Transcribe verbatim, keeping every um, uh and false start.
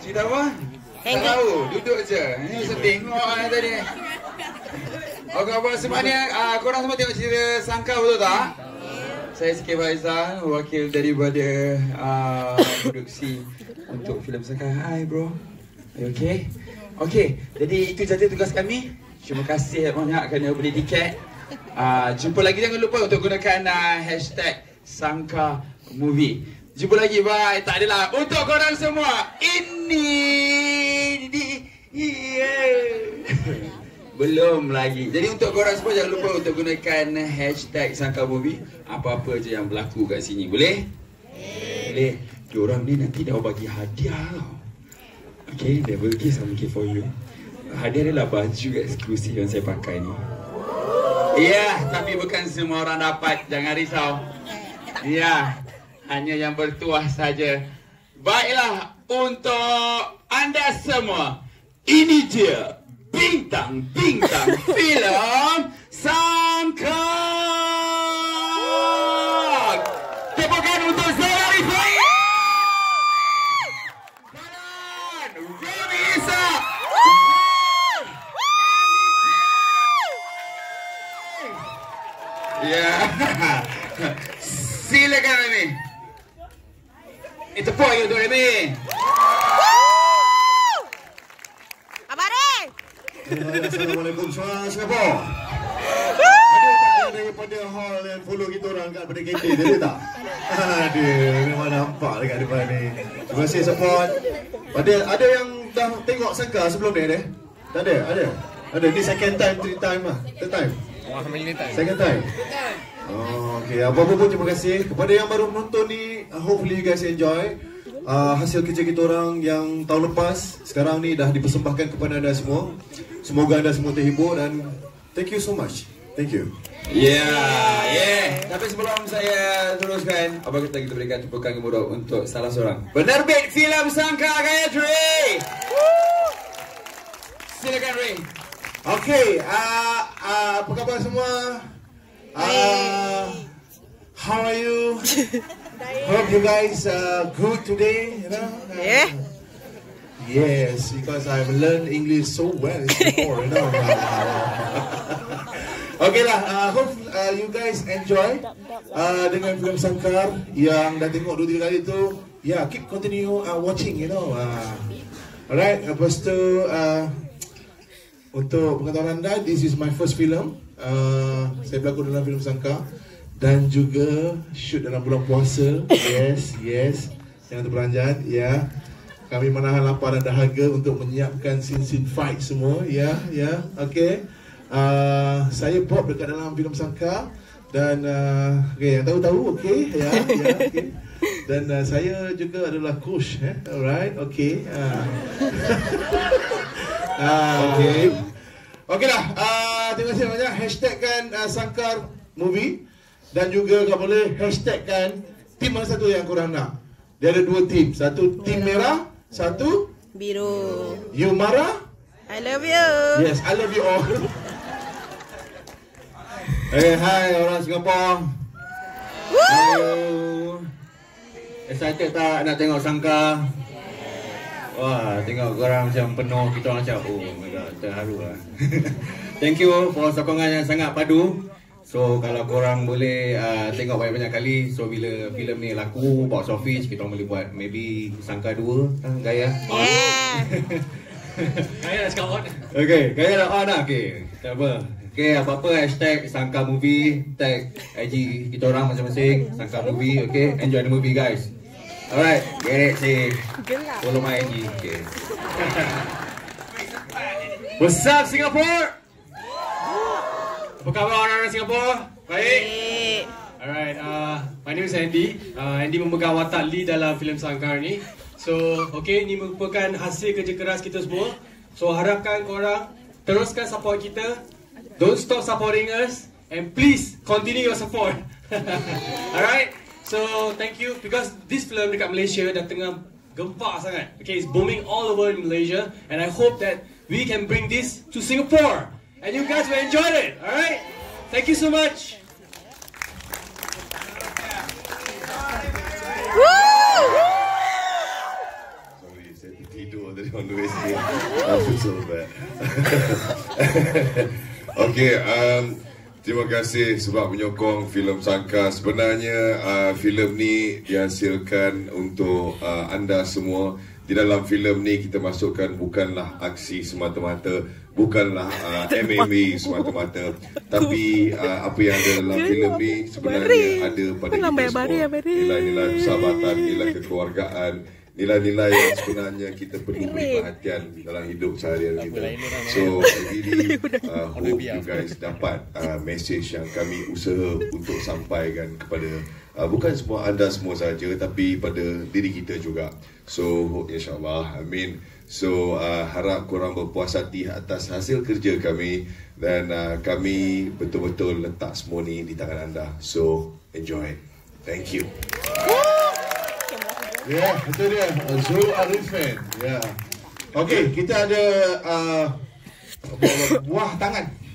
Cerita apa? Tak tahu, duduk je. Ini saya tengok lah tadi. Okey, apa semua ni, uh, korang semua tengok cerita Sangkar betul tak? Saya Sikit Faizal, wakil daripada uh, produksi untuk filem Sangkar. Hi bro, are you okay? Okey, jadi itu saja tugas kami. Terima kasih banyak kerana beli tiket. Uh, jumpa lagi, jangan lupa untuk gunakan uh, hashtag Sangkar Movie. Jumpa lagi, bye. Tak adalah untuk korang semua. Ini di yeah. Belum lagi. Jadi untuk korang semua jangan lupa untuk gunakan hashtag Sangkar Movie. Apa-apa je yang berlaku kat sini. Boleh? Boleh. Diorang ni nanti dah bagi hadiah tau. Okay, they will give something for you. Hadiah adalah baju eksklusif yang saya pakai ni. Ya, yeah, tapi bukan semua orang dapat. Jangan risau. Ya, yeah, hanya yang bertuah saja. Baiklah, untuk anda semua, ini dia bintang-bintang filem Sangkar. Tepukan untuk saya, Ariffin. Fadlan, Remy, Ishak. Ya, silakan Remy. Itu poin untuk Remy. Abang Remy. Assalamualaikum semua Singapura. Ada tak yang daripada hall yang follow kita orang kat pada Cathay tadi tak? Ada, memang nampak dekat depan ni. Terima kasih support. Ada ada yang dah tengok Sangkar sebelum ni ada? Tak ada? Ada? Ada, ni second time, three time lah. Third time? Wah, how many time? Second time? Oh, okay. Apa-apa pun terima kasih. Kepada yang baru menonton ni, hopefully you guys enjoy. Uh, hasil kerja kita orang yang tahun lepas, sekarang ni dah dipersembahkan kepada anda semua. Semoga anda semua terhibur dan thank you so much. Thank you. Yeah, yeah. Tapi sebelum saya teruskan, apa kita kita berikan tepukan gemuruh untuk salah seorang penerbit filem Sangkar, Cathay. Silakan Ray. Okay, uh, uh, apa khabar semua? Uh, how are you? Hope you guys are good today, you know? Uh, Yeah. Yes, because I've learned English so well before, you know. Okay lah, uh, hope uh, you guys enjoy uh, dengan filem Sangkar yang dah tengok dua tiga kali tu. Yeah, keep continue uh, watching, you know. Uh, alright, lepas tu uh, untuk pengetahuan anda, this is my first film. Uh, saya berlakon dalam filem Sangkar dan juga shoot dalam bulan puasa. Yes, yes. Jangan terperanjat, ya. Yeah. Kami menahan lapar dan dahaga untuk menyiapkan scene-scene fight semua, ya, yeah, ya. Yeah. Okay. Uh, saya Bob dekat dalam filem Sangkar dan uh, okay, yang tahu-tahu, okay, ya, yeah, ya, yeah, okay. Dan uh, saya juga adalah coach, eh? Alright, okay. Uh. uh, okay. Okay lah, uh, terima kasih banyak. Hashtagkan uh, Sangkar Movie. Dan juga kalau boleh hashtagkan tim mana satu yang korang nak. Dia ada dua tim. Satu tim merah, satu Biru. You marah? I love you. Yes, I love you all. Hey, hai orang Singapura. Hello. Excited tak nak tengok Sangkar? Wah, tengok korang macam penuh, kita orang macam oh my god, terharu lah. Thank you for sokongan yang sangat padu. So kalau korang boleh uh, tengok banyak-banyak kali, so bila filem ni laku, box office, kita orang boleh buat maybe Sangkar dua, uh, Gaya. Yeah. Gaya dah cakap on. Okay, Gaya dah on lah, okay. Tak apa. Okay, apa-apa hashtag Sangkar Movie, tag I G kita orang masing-masing, Sangkar Movie, okay. Enjoy the movie guys. Alright, get it, say. Follow my I G, okay. What's up Singapore? Apa khabar orang-orang Singapura? Baik? Baik. Alright, uh, my name is Andy. Uh, Andy memegang watak lead dalam filem Sangkar ni. So, okay, ini merupakan hasil kerja keras kita semua. So, harapkan korang teruskan support kita. Don't stop supporting us. And please, continue your support. Alright? So, thank you. Because this film dekat Malaysia dah tengah gempak sangat. Okay, it's booming all over in Malaysia. And I hope that we can bring this to Singapore. And you guys will enjoy it, alright? Thank you so much. Woo! Saya tertidur tadi on the way sini. I feel so bad. Okay, um, terima kasih sebab menyokong filem Sangkar. Sebenarnya uh, filem ni dihasilkan untuk uh, anda semua. Di dalam filem ni kita masukkan bukanlah aksi semata-mata, bukanlah uh, M M A semata-mata, tapi uh, apa yang ada dalam filem ni sebenarnya ada pada kita semua. Nilai-nilai persahabatan, nilai kekeluargaan, nilai-nilai yang sebenarnya kita perlu beri perhatian dalam hidup seharian kita. So, really uh, hope you guys dapat uh, message yang kami usaha untuk sampaikan kepada uh, bukan semua anda semua saja, tapi pada diri kita juga. So, insyaAllah, amin. So, uh, harap korang berpuas hati atas hasil kerja kami dan uh, kami betul-betul letak semua ni di tangan anda. So, enjoy. Thank you. Ya, yeah, itu dia Zul Ariffin. Ya. Yeah. Okey, kita ada uh, buah tangan.